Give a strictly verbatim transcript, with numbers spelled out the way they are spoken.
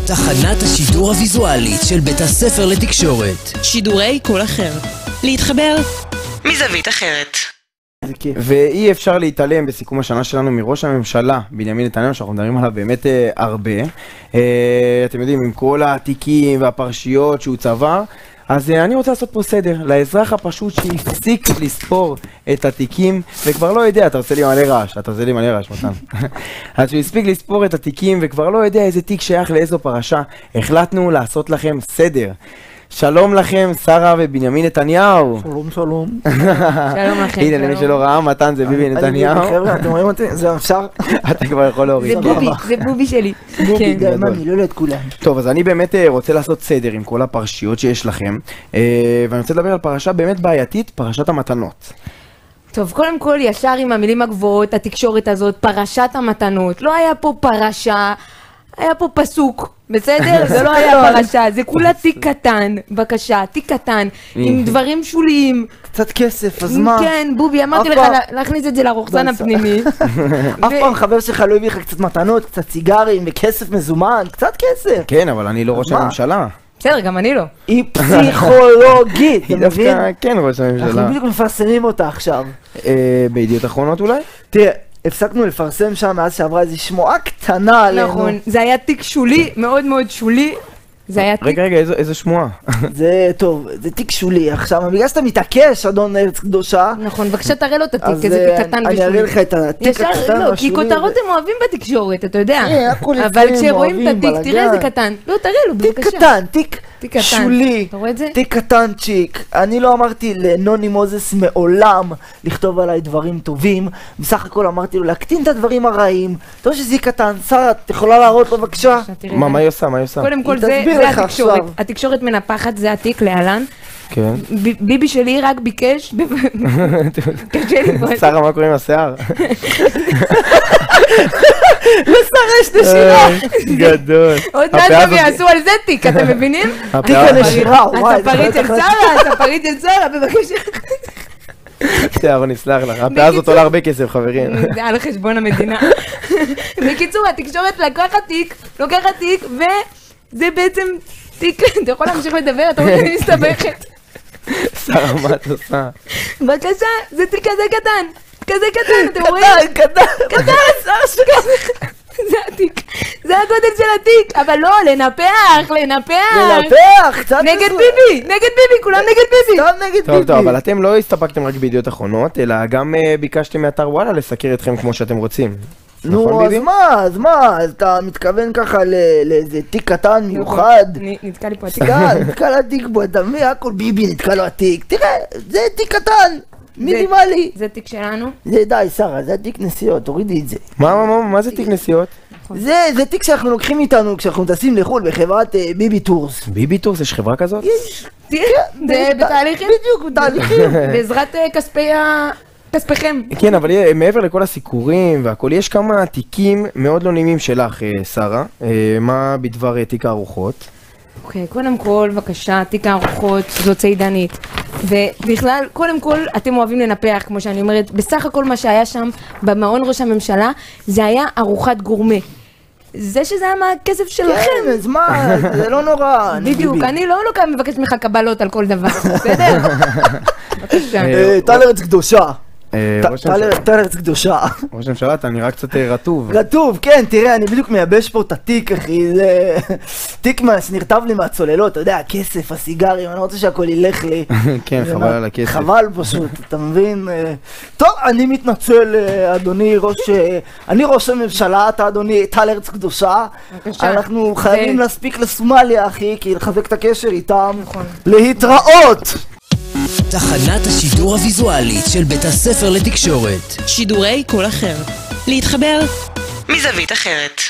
תחנת השידור הוויזואלית של בית הספר לתקשורת. שידורי קול אחר. להתחבר מזווית אחרת. ואי אפשר להתעלם בסיכום השנה שלנו מראש הממשלה בנימין נתניהו, שאנחנו מדברים עליו באמת אה, הרבה. אה, אתם יודעים, עם כל התיקים והפרשיות שהוא צבר, אז אה, אני רוצה לעשות פה סדר לאזרח הפשוט שהפסיק לספור את התיקים וכבר לא יודע. אתה עושה לי מלא רעש, אתה עושה לי מלא רעש מתן. אז שהוא הספיק לספור את התיקים וכבר לא יודע איזה תיק שייך לאיזו פרשה, החלטנו לעשות לכם סדר. שלום לכם, שרה ובנימין נתניהו. שלום, שלום. שלום לכם. הנה, למי שלא ראה, מתן זה ביבי נתניהו. אני ביבי, חבר'ה, אתם רואים אותי? זה אפשר? אתה כבר יכול להוריד. זה בובי, זה בובי שלי. בובי, גם אני, לא ליד כולם. טוב, אז אני באמת רוצה לעשות סדר עם כל הפרשיות שיש לכם, ואני רוצה לדבר על פרשה באמת בעייתית, פרשת המתנות. טוב, קודם כל ישר עם המילים הגבוהות, התקשורת הזאת, פרשת המתנות. לא היה פה פרשה, היה פה פסוק. בסדר? זה לא היה פרשה, זה כולה תיק קטן, בבקשה, תיק קטן, עם דברים שוליים. קצת כסף, אז מה? כן, בובי, אמרתי לך להכניס את זה לרוחצן הפנימי. אף פעם חבר שלך לא הביא לך קצת מתנות, קצת סיגרים וכסף מזומן, קצת כסף. כן, אבל אני לא ראש הממשלה. בסדר, גם אני לא. היא פסיכולוגית, אתה מבין? כן, ראש הממשלה. אנחנו בדיוק מפרסמים אותה עכשיו. בידיעות אחרונות אולי? תראה, הפסקנו לפרסם שם מאז שעברה איזו שמועה קטנה עלינו. נכון, זה היה תיק שולי, מאוד מאוד שולי. זה היה תיק... רגע, רגע, איזו שמועה? זה טוב, זה תיק שולי. עכשיו, בגלל שאתה מתעקש, אדון ארץ קדושה. נכון, בבקשה תראה לו את התיק, איזה תיק קטן ושולי. אני אראה לך את התיק הקטן והשולי. לא, כי כותרות הם אוהבים בתקשורת, אתה יודע. אבל כשרואים את התיק, תראה איזה קטן. לא, תראה לו, בבקשה. תיק קטן, תיק תיק קטן. שולי, אתה רואה את זה? תיק קטנצ'יק. אני לא אמרתי לנוני מוזס מעולם לכתוב עליי דברים טובים. בסך הכל אמרתי לו להקטין את הדברים הרעים. אתה רואה שזה קטן, שרה, את יכולה להראות לו בבקשה? מה, מה היא עושה? מה היא עושה? קודם כל זה התקשורת. התקשורת מנפחת, זה התיק להלן. כן. ביבי שלי רק ביקש... שרה, מה קוראים השיער? לשר יש נשירה. גדול. עוד מעט גם יעשו על זה תיק, אתם מבינים? תיק הנשירה, וואי. הספרית של שרה, הספרית של שרה, בבקשה. שיער, נסלח לך. הפעה הזאת עולה הרבה כסף, חברים. זה על חשבון המדינה. בקיצור, התקשורת לקחת תיק, לוקחת תיק, וזה בעצם תיק, אתה יכול להמשיך לדבר, אתה רואה שאני מסתבכת. שרה, מה את עושה? בבקשה, זה תיק כזה קטן. כזה קטן, אתם רואים? קטן, קטן. קטן, זה התיק. זה הגודל של התיק, אבל לא, לנפח, לנפח. לנפח, קצת... נגד ביבי, נגד ביבי, כולם נגד ביבי. סתם נגד ביבי. טוב, טוב, אבל אתם לא הסתפקתם רק בידיעות אחרונות, אלא גם ביקשתם מאתר וואלה לסקר אתכם כמו שאתם רוצים. נו, אז מה, אז מה, אז אתה מתכוון ככה לאיזה תיק קטן מיוחד? נתקע לי פה התיק. נתקע לו התיק בו, אתה מבין, הכל ביבי נתקע לו התיק. תראה, זה תיק קטן. מינימלי. זה תיק שלנו? זה די, שרה, זה תיק נסיעות, תורידי את זה. מה, מה, מה, מה זה תיק נסיעות? זה, זה תיק שאנחנו לוקחים איתנו כשאנחנו טסים לחו"ל בחברת ביבי טורס. ביבי טורס, יש חברה כזאת? יש. זה בתהליכים? בדיוק, בתהליכים. בעזרת כספי ה... כספיכם. כן, אבל מעבר לכל הסיקורים והכל, יש כמה תיקים מאוד לא נעימים שלך, שרה. מה בדבר תיק הארוחות? אוקיי, קודם כל, בבקשה, תיק הארוחות, זאת ציידנית. ובכלל, קודם כל, אתם אוהבים לנפח, כמו שאני אומרת, בסך הכל מה שהיה שם במעון ראש הממשלה, זה היה ארוחת גורמה. זה שזה היה מהכסף שלכם. כן, אז מה, זה לא נורא. בדיוק, אני לא לוקח מבקש ממך קבלות על כל דבר, בסדר? בבקשה. טל ארץ קדושה. טל ארץ קדושה. ראש הממשלה, אתה נראה קצת רטוב. רטוב, כן, תראה, אני בדיוק מייבש פה את התיק, אחי, זה... תיק שנרטב לי מהצוללות, אתה יודע, הכסף, הסיגרים, אני רוצה שהכל ילך לי. כן, חבל על הכסף. חבל פשוט, אתה מבין? טוב, אני מתנצל, אדוני ראש... אני ראש הממשלה, אתה אדוני טל ארץ קדושה. אנחנו חייבים להספיק לסומליה, אחי, כי לחזק את הקשר איתם. להתראות! תחנת השידור הוויזואלית של בית הספר לתקשורת. שידורי קול אחר. להתחבר מזווית אחרת.